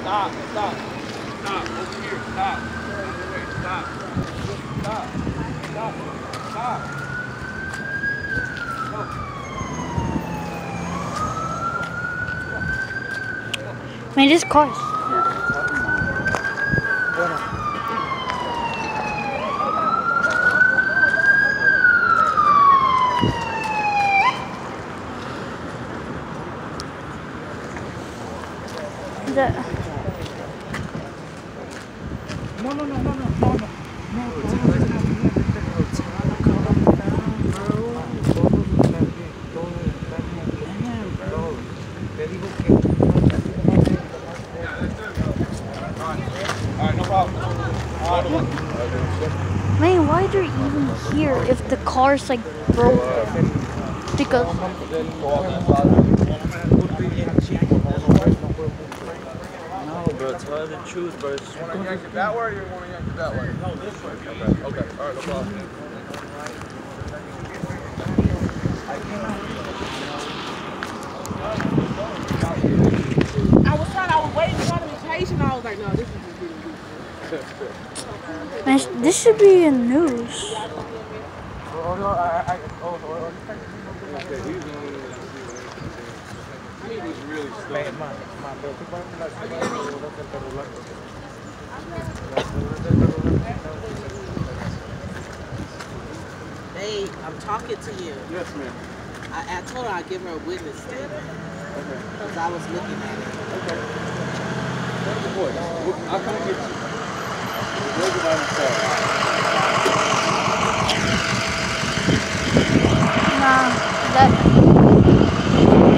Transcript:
Stop, stop. Stop, over here, stop. Wait, stop. Stop. Stop. Stop. Man, this car. Man, why they're even here if the car's like broken? Because no, bro, tell the truth, bro. Just want to yank it that way or you want to yank it that way? No, this way. Okay, okay. All right, no problem. I was waiting for the patient. I was like, no, this is just getting man, this should be in news. Really Hey, I'm talking to you. Yes, ma'am. I told her I'd give her a witness statement. Okay. Because I was looking at it. Okay. I'll come get you. Where's the line of Nah, that.